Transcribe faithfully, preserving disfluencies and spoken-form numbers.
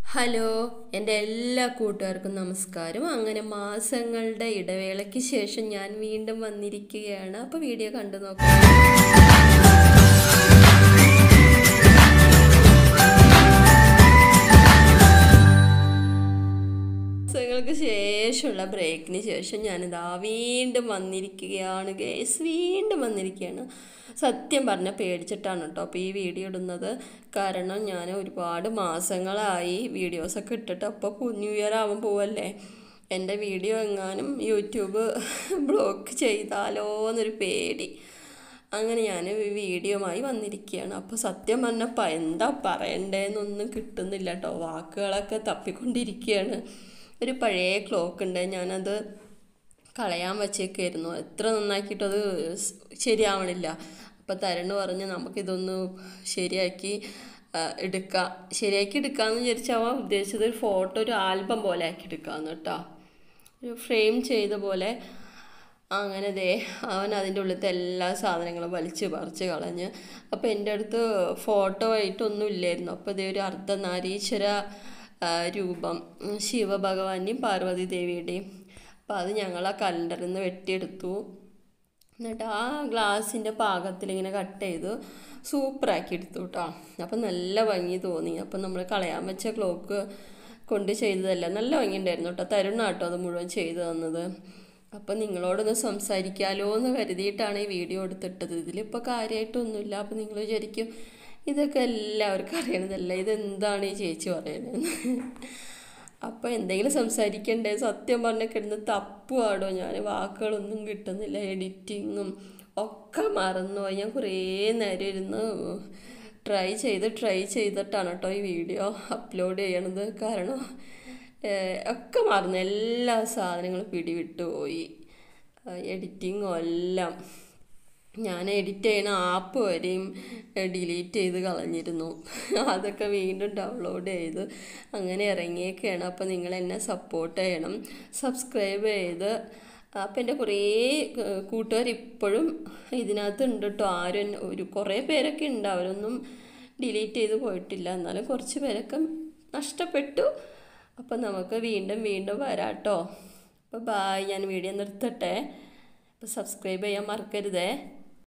Hello എൻ്റെ എല്ലാ കൂട്ടുകാർക്കും നമസ്കാരം. അങ്ങനെ മാസങ്ങളുടെ ഇടവേളയ്ക്ക് ശേഷം ഞാൻ വീണ്ടും വന്നിരിക്കുകയാണ്. അപ്പോൾ വീഡിയോ കണ്ടു നോക്കാം. മാസങ്ങൾക്ക് ശേഷമുള്ള ബ്രേക്കിന് ശേഷം ഞാനിതാ വീണ്ടും വന്നിരിക്കുകയാണ് ഗേസ് വീണ്ടും വന്നിരിക്കുകയാണ്. സത്യം പറഞ്ഞാൽ പേടിച്ചിട്ടാണ് കേട്ടോ അപ്പോൾ ഈ വീഡിയോ ഇടുന്നത്. കാരണം ഞാൻ ഒരുപാട് മാസങ്ങളായി വീഡിയോസൊക്കെ ഇട്ടിട്ട് അപ്പോൾ ന്യൂ ഇയർ ആവാൻ പോവല്ലേ, എൻ്റെ വീഡിയോ എങ്ങാനും യൂട്യൂബ് ബ്ലോക്ക് ചെയ്താലോ എന്നൊരു പേടി. അങ്ങനെ ഞാൻ വീഡിയോമായി വന്നിരിക്കുകയാണ്. അപ്പോൾ സത്യം പറഞ്ഞപ്പോൾ എന്താ പറയണ്ടേന്നൊന്നും കിട്ടുന്നില്ല കേട്ടോ, വാക്കുകളൊക്കെ തപ്പിക്കൊണ്ടിരിക്കുകയാണ്. ഒരു പഴയ ക്ലോക്ക് ഉണ്ട്, ഞാനത് കളയാൻ വച്ചേക്കായിരുന്നു. എത്ര നന്നാക്കിയിട്ടത് ശരിയാവണില്ല. അപ്പോൾ തരുണ് പറഞ്ഞ് നമുക്കിതൊന്ന് ശരിയാക്കി എടുക്കാം ശരിയാക്കി എടുക്കാമെന്ന് വിചാരിച്ചാൽ അവൻ ഉദ്ദേശിച്ചത് ഒരു ഫോട്ടോ ഒരു ആൽബം പോലെ ആക്കി എടുക്കാമെന്ന് കേട്ടോ, ഒരു ഫ്രെയിം ചെയ്ത പോലെ. അങ്ങനെ ദേ അവൻ അതിൻ്റെ ഉള്ളിലത്തെ എല്ലാ സാധനങ്ങളും വലിച്ച് പറിച്ച് കളഞ്ഞ്. അപ്പോൾ എൻ്റെ അടുത്ത് ഫോട്ടോ ആയിട്ടൊന്നും ഇല്ലായിരുന്നു. അപ്പോൾ ഇതേ ഒരു അർദ്ധനാരീശ്വര രൂപം ശിവഭഗവാന്റെയും പാർവതി ദേവിയുടെയും, അപ്പോൾ അത് ഞങ്ങൾ ആ കലണ്ടറിൽ നിന്ന് വെട്ടിയെടുത്തു. എന്നിട്ട് ആ ഗ്ലാസിൻ്റെ പാകത്തിൽ ഇങ്ങനെ കട്ട് ചെയ്ത് സൂപ്പറാക്കി എടുത്തു കേട്ടോ. അപ്പം നല്ല ഭംഗി തോന്നി. അപ്പം നമ്മൾ കളയാൻ വെച്ച ക്ലോക്ക് കൊണ്ട് ചെയ്തതല്ല, നല്ല ഭംഗി ഉണ്ടായിരുന്നു കേട്ടോ. തരുണാട്ടോ അത് മുഴുവൻ ചെയ്തു തന്നത്. അപ്പം നിങ്ങളോടൊന്ന് സംസാരിക്കാമല്ലോ എന്ന് കരുതിയിട്ടാണ് ഈ വീഡിയോ എടുത്തിട്ടത്. ഇതിലിപ്പോൾ കാര്യമായിട്ടൊന്നുമില്ല. അപ്പം നിങ്ങൾ വിചാരിക്കും ഇതൊക്കെ എല്ലാവർക്കും അറിയണതല്ല, ഇതെന്താണ് ഈ ചേച്ചി പറയുന്നത്. അപ്പോൾ എന്തെങ്കിലും സംസാരിക്കണ്ടേ, സത്യം പറഞ്ഞാൽ കിടന്ന് തപ്പുവാടോ ഞാൻ, വാക്കുകളൊന്നും കിട്ടുന്നില്ല. എഡിറ്റിങ്ങും ഒക്കെ മറന്നുപോയി. ഞാൻ കുറേ നേരം ഇരുന്ന് ട്രൈ ചെയ്ത് ട്രൈ ചെയ്തിട്ടാണ് കേട്ടോ ഈ വീഡിയോ അപ്ലോഡ് ചെയ്യണത്. കാരണം ഒക്കെ മറന്നു, എല്ലാ സാധനങ്ങളും പിടിവിട്ടു പോയി, എഡിറ്റിങ്ങും എല്ലാം. ഞാൻ എഡിറ്റ് ചെയ്യണ ആപ്പ് വരെയും ഡിലീറ്റ് ചെയ്ത് കളഞ്ഞിരുന്നു. അതൊക്കെ വീണ്ടും ഡൗൺലോഡ് ചെയ്ത് അങ്ങനെ ഇറങ്ങിയൊക്കെയാണ്. അപ്പോൾ നിങ്ങൾ എന്നെ സപ്പോർട്ട് ചെയ്യണം, സബ്സ്ക്രൈബ് ചെയ്ത്. അപ്പം എൻ്റെ കുറേ കൂട്ടുകാർ ഇപ്പോഴും ഇതിനകത്ത് ഉണ്ട് കേട്ടോ. ആരും ഒരു കുറേ പേരൊക്കെ ഉണ്ട്, അവരൊന്നും ഡിലീറ്റ് ചെയ്ത് പോയിട്ടില്ല. എന്നാലും കുറച്ച് പേരൊക്കെ നഷ്ടപ്പെട്ടു. അപ്പം നമുക്ക് വീണ്ടും വീണ്ടും വരാം കേട്ടോ. അപ്പോൾ ബായ്, ഞാൻ വീഡിയോ നിർത്തട്ടെ. അപ്പോൾ സബ്സ്ക്രൈബ് ചെയ്യാൻ മറക്കരുതേ.